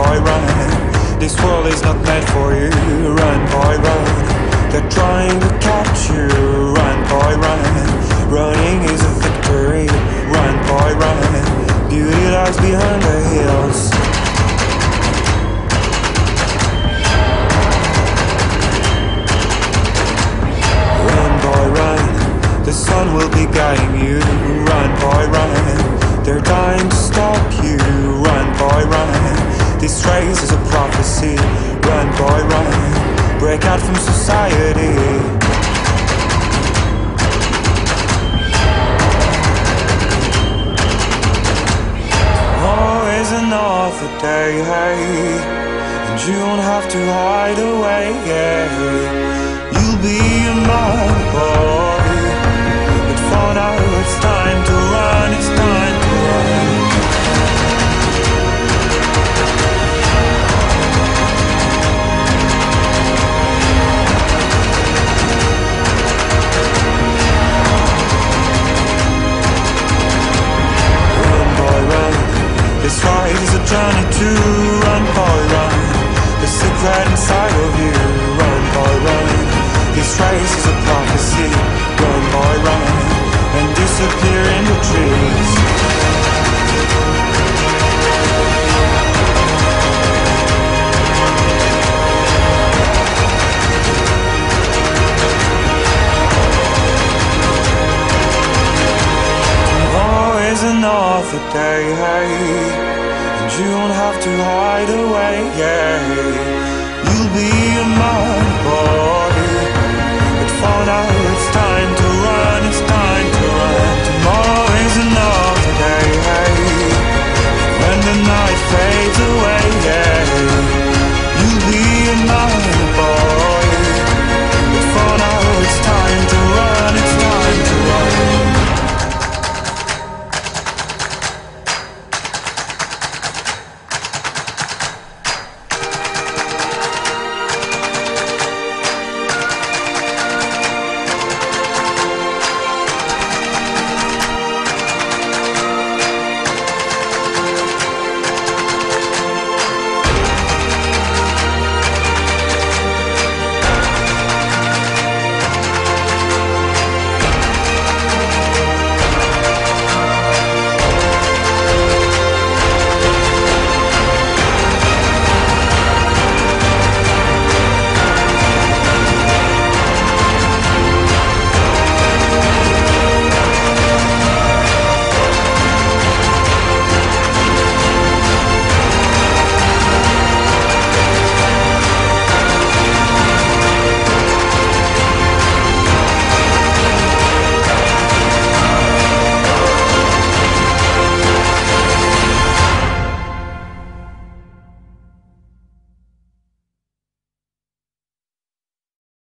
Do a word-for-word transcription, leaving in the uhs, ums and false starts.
boy, run. This world is not meant for you. Run, boy, run. They're trying to catch you. Run, boy, run. Running is a victory. Run, boy, run. Beauty lies behind the hills. Run, boy, run. The sun will be guiding you. Run, boy, run. They're dying to stop you. Run, boy, run. This race is a prophecy. Run, boy, run. Break out from society. Always another day, hey, and you don't have to hide away, yeah. You'll be a man, boy, but for now it's time to run, it's time to run. This ride is a journey to run, boy, run. The secret inside of you, run, boy, run. This race is a prophecy, run, boy, run. And disappear in the trees. Always another day, hey, and you don't have to hide away, yeah.